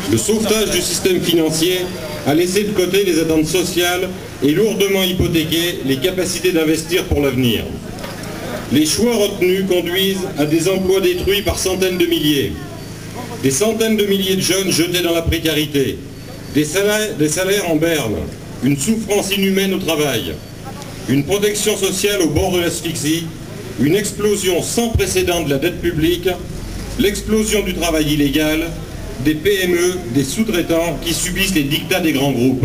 Le sauvetage du système financier a laissé de côté les attentes sociales et lourdement hypothéqué les capacités d'investir pour l'avenir. Les choix retenus conduisent à des emplois détruits par centaines de milliers, des centaines de milliers de jeunes jetés dans la précarité, des salaires en berne, une souffrance inhumaine au travail, une protection sociale au bord de l'asphyxie, une explosion sans précédent de la dette publique, l'explosion du travail illégal, des PME, des sous-traitants qui subissent les dictats des grands groupes.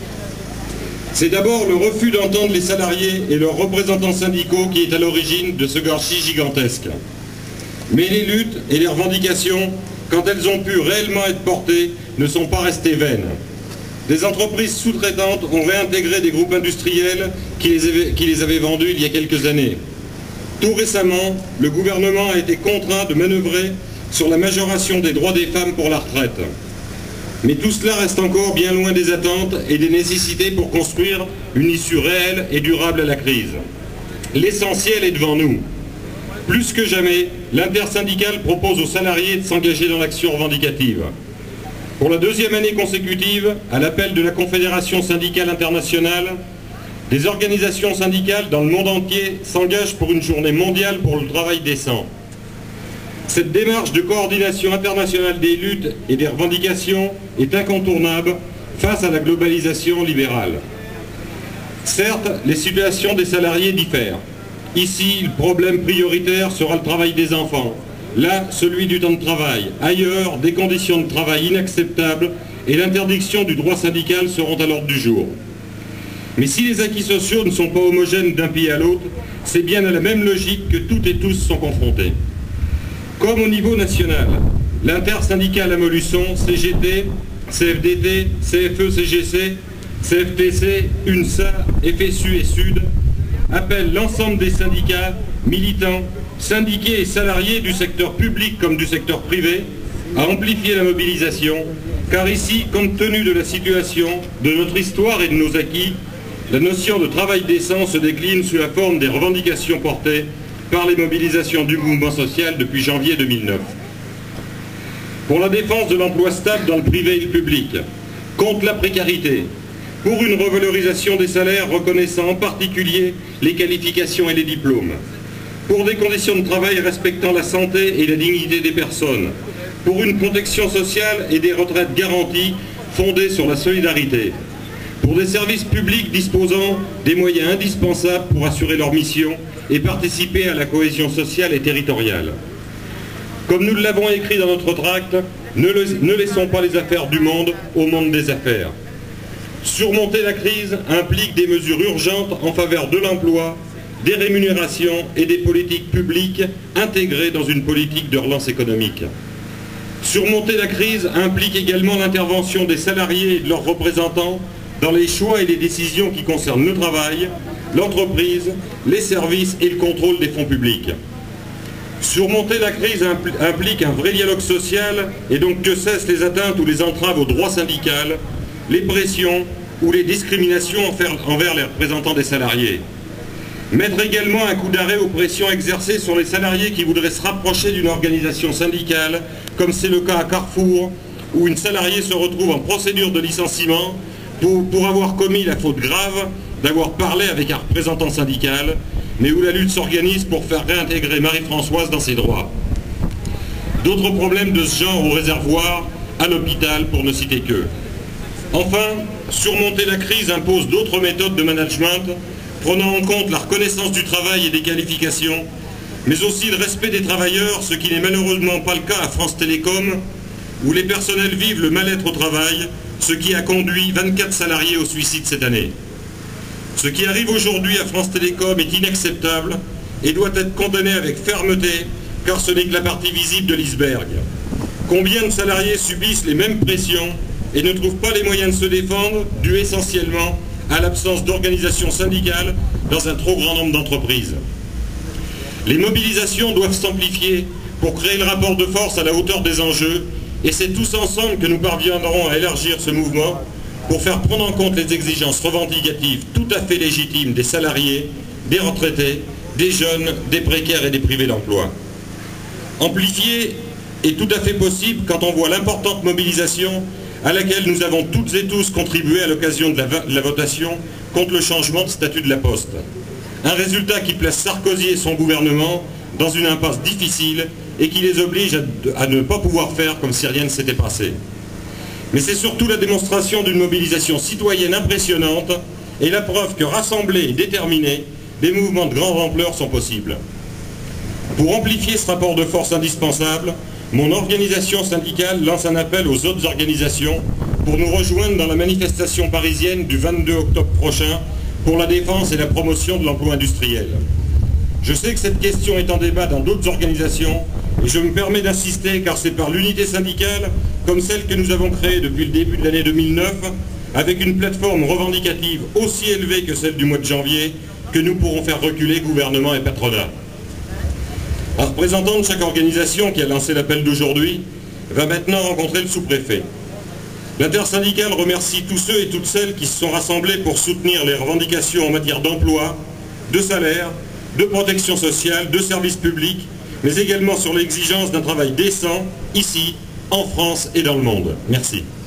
C'est d'abord le refus d'entendre les salariés et leurs représentants syndicaux qui est à l'origine de ce gâchis gigantesque. Mais les luttes et les revendications, quand elles ont pu réellement être portées, ne sont pas restées vaines. Des entreprises sous-traitantes ont réintégré des groupes industriels qui les avaient vendus il y a quelques années. Tout récemment, le gouvernement a été contraint de manœuvrer sur la majoration des droits des femmes pour la retraite. Mais tout cela reste encore bien loin des attentes et des nécessités pour construire une issue réelle et durable à la crise. L'essentiel est devant nous. Plus que jamais, l'intersyndicale propose aux salariés de s'engager dans l'action revendicative. Pour la deuxième année consécutive, à l'appel de la Confédération syndicale internationale, des organisations syndicales dans le monde entier s'engagent pour une journée mondiale pour le travail décent. Cette démarche de coordination internationale des luttes et des revendications est incontournable face à la globalisation libérale. Certes, les situations des salariés diffèrent. Ici, le problème prioritaire sera le travail des enfants. Là, celui du temps de travail. Ailleurs, des conditions de travail inacceptables et l'interdiction du droit syndical seront à l'ordre du jour. Mais si les acquis sociaux ne sont pas homogènes d'un pays à l'autre, c'est bien à la même logique que toutes et tous sont confrontés. Comme au niveau national, l'intersyndicale à Montluçon, CGT, CFDT, CFE-CGC, CFTC, UNSA, FSU et SUD appelle l'ensemble des syndicats, militants, syndiqués et salariés du secteur public comme du secteur privé à amplifier la mobilisation, car ici, compte tenu de la situation, de notre histoire et de nos acquis, la notion de travail décent se décline sous la forme des revendications portées par les mobilisations du mouvement social depuis janvier 2009. Pour la défense de l'emploi stable dans le privé et le public, contre la précarité, pour une revalorisation des salaires reconnaissant en particulier les qualifications et les diplômes, pour des conditions de travail respectant la santé et la dignité des personnes, pour une protection sociale et des retraites garanties fondées sur la solidarité, pour des services publics disposant des moyens indispensables pour assurer leur mission et participer à la cohésion sociale et territoriale. Comme nous l'avons écrit dans notre tract, ne laissons pas les affaires du monde au monde des affaires. Surmonter la crise implique des mesures urgentes en faveur de l'emploi, des rémunérations et des politiques publiques intégrées dans une politique de relance économique. Surmonter la crise implique également l'intervention des salariés et de leurs représentants dans les choix et les décisions qui concernent le travail, l'entreprise, les services et le contrôle des fonds publics. Surmonter la crise implique un vrai dialogue social et donc que cessent les atteintes ou les entraves au droit syndical, les pressions ou les discriminations envers les représentants des salariés. Mettre également un coup d'arrêt aux pressions exercées sur les salariés qui voudraient se rapprocher d'une organisation syndicale, comme c'est le cas à Carrefour, où une salariée se retrouve en procédure de licenciement pour avoir commis la faute grave d'avoir parlé avec un représentant syndical, mais où la lutte s'organise pour faire réintégrer Marie-Françoise dans ses droits. D'autres problèmes de ce genre au réservoir, à l'hôpital, pour ne citer que. Enfin, surmonter la crise impose d'autres méthodes de management, prenant en compte la reconnaissance du travail et des qualifications, mais aussi le respect des travailleurs, ce qui n'est malheureusement pas le cas à France Télécom, où les personnels vivent le mal-être au travail, ce qui a conduit 24 salariés au suicide cette année. Ce qui arrive aujourd'hui à France Télécom est inacceptable et doit être condamné avec fermeté, car ce n'est que la partie visible de l'iceberg. Combien de salariés subissent les mêmes pressions et ne trouvent pas les moyens de se défendre, dû essentiellement à l'absence d'organisation syndicale dans un trop grand nombre d'entreprises. Les mobilisations doivent s'amplifier pour créer le rapport de force à la hauteur des enjeux, et c'est tous ensemble que nous parviendrons à élargir ce mouvement pour faire prendre en compte les exigences revendicatives tout à fait légitimes des salariés, des retraités, des jeunes, des précaires et des privés d'emploi. Amplifier est tout à fait possible quand on voit l'importante mobilisation à laquelle nous avons toutes et tous contribué à l'occasion de la votation contre le changement de statut de la Poste. Un résultat qui place Sarkozy et son gouvernement dans une impasse difficile et qui les oblige à ne pas pouvoir faire comme si rien ne s'était passé. Mais c'est surtout la démonstration d'une mobilisation citoyenne impressionnante et la preuve que rassemblés et déterminés, des mouvements de grande ampleur sont possibles. Pour amplifier ce rapport de force indispensable, mon organisation syndicale lance un appel aux autres organisations pour nous rejoindre dans la manifestation parisienne du 22 octobre prochain pour la défense et la promotion de l'emploi industriel. Je sais que cette question est en débat dans d'autres organisations et je me permets d'insister car c'est par l'unité syndicale, comme celle que nous avons créée depuis le début de l'année 2009, avec une plateforme revendicative aussi élevée que celle du mois de janvier, que nous pourrons faire reculer gouvernement et patronat. Un représentant de chaque organisation qui a lancé l'appel d'aujourd'hui va maintenant rencontrer le sous-préfet. L'intersyndicale remercie tous ceux et toutes celles qui se sont rassemblés pour soutenir les revendications en matière d'emploi, de salaire, de protection sociale, de services publics, mais également sur l'exigence d'un travail décent, ici, en France et dans le monde. Merci.